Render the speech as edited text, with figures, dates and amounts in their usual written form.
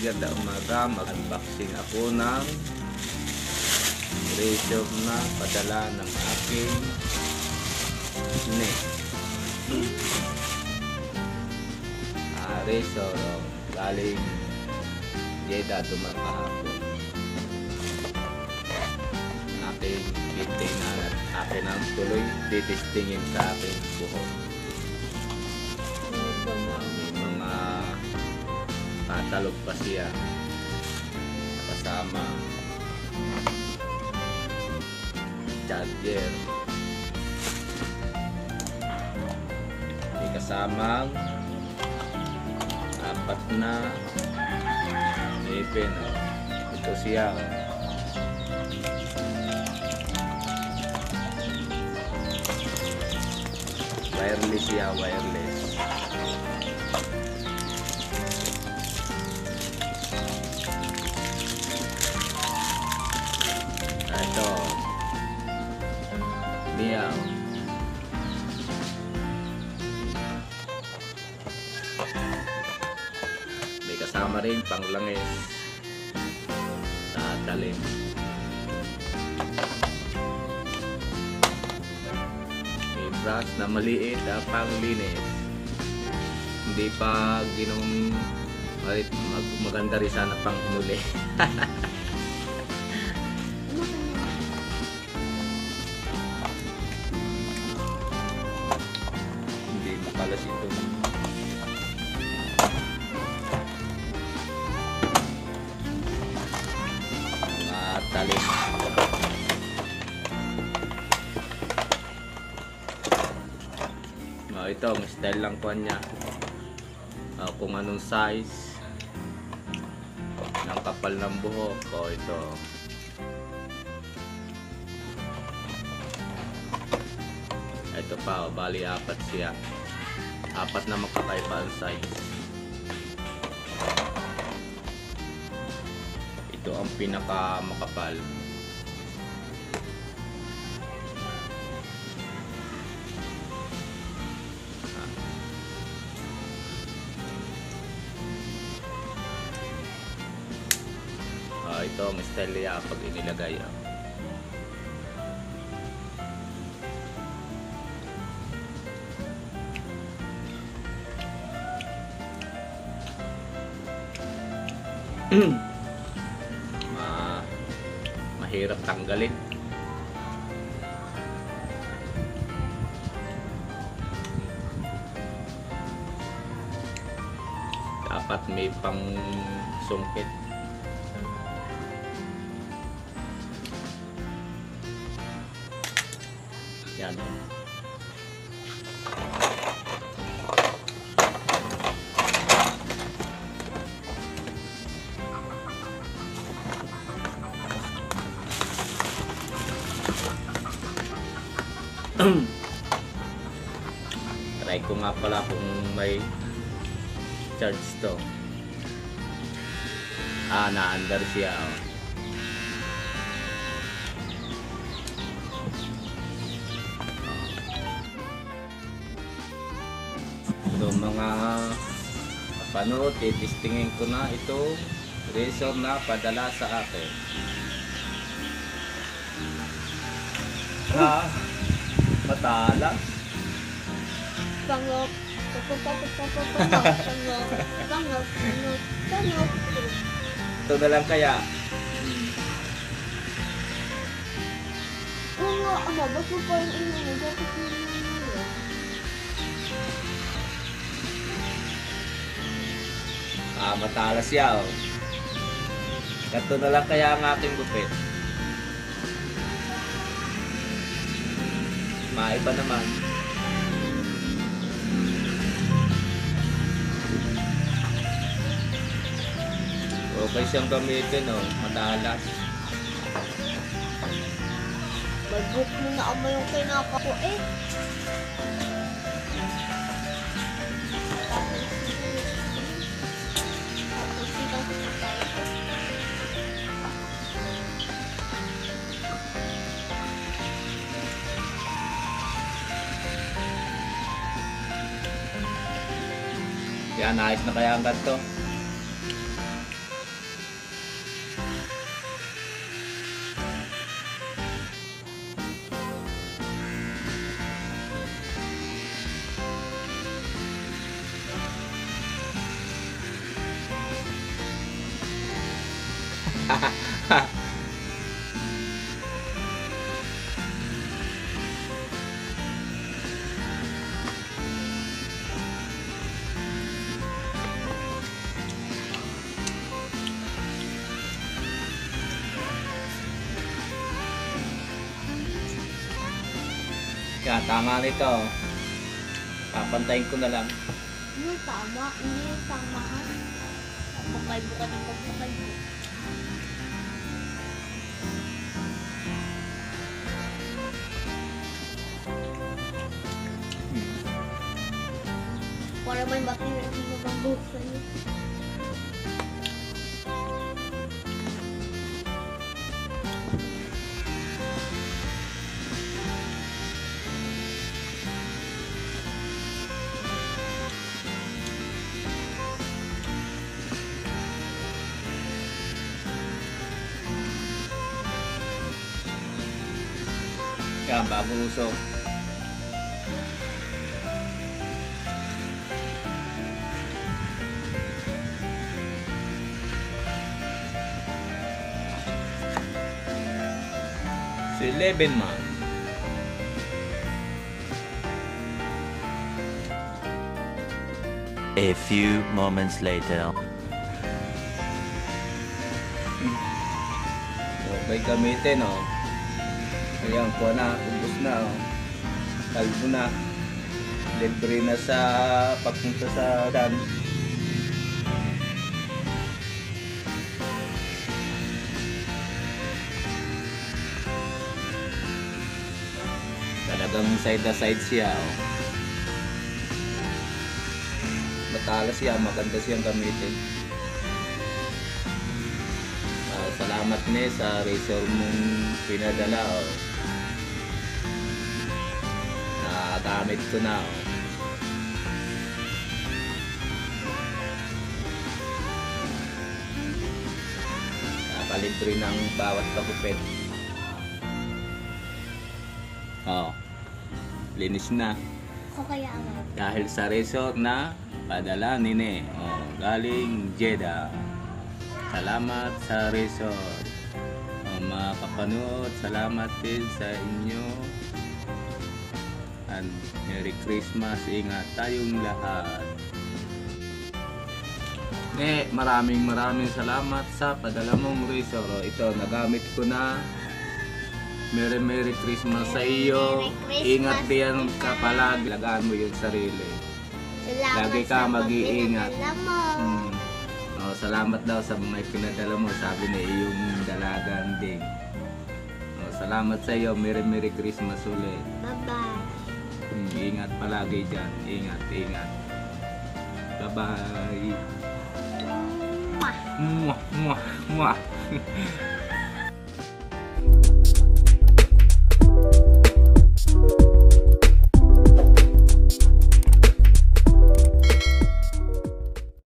kada umaga mag-unboxing ako ng razor na padala ng aking razor galing Jeddah dumakahapon. Aking titingnan at akin ang tuloy titistingin sa aking buhok. Mga katalog pa siya kasama charger, may kasamang apat na pen. Ito siya, wireless siya, wireless. Ito niya, may kasama rin panglangis sa talim. May brush na maliit na panglinis, hindi pa maganda rin sana pang huli. Hindi mapalas ito. Talim. Ito ang style lang ko niya. Kung anong size ng kapal ng buhok ko, ito. Ito pa, bali apat siya. Apat na magkakaiba ang size. Ito ang pinaka makapal. Ito ang style niya pag inilagay. Mahirap tanggalin. Dapat may pang sungkit. Yan. Try ko nga pala kung may charge to. Na-under siya. So mga kapanood, titistingin ko na itong razor na padala sa akin. Matalas. Pangop. Pangop. Ito na lang kaya. Oo nga, baso pa yung ino mo. Dapat yung matalas siya. Ito na lang kaya ang aking gupit. Maiba naman. Okay siyang gamitin, matalas. Mag-book mo na ako yung kinaka ko Yan, ayos na kaya ang ganito. Yan, tama nito. Papantayin ko na lang. Yung tama, hindi yung tamaan. Pagkaibo ka ng pagkaibo. Para may makina hindi mo bang buhok sa'yo. Yan, bagong usok. So, 11 man. A few moments later. Okay, gamitin, oh. Ayan, kuha na, ubos na, oh. Kalbo na. Libre na sa pagpunta sa dam. Talagang side na side siya, oh. Matalas siya, maganda siyang gamitin. Salamat ne sa razor mong pinadala, oh. Nagamit ko na, oh. Nakalibre ng bawat pagupit. Oh, linis na. Ako kaya nga. Dahil sa razor na padala ni Ne, oh, galing Jeddah. Salamat sa resort. Mga kapanood, salamat din sa inyo. And Merry Christmas. Ingat tayong lahat. Maraming salamat sa padala mong resort. Oh, ito, nagamit ko na. Merry Christmas sa iyo. Merry Christmas. Ingat diyan ka palagi. Lagaan mo yung sarili. Salamat Lagi ka sa mag-iingat. pagpinadala mo. Oh, salamat daw sa mga pinadala mo, sabi ni iyong dalagang ding. Oh, salamat sa iyo. Merry Christmas ulit. Bye-bye. Ingat palagi dyan. Ingat. Bye-bye. Mwah. Mwah.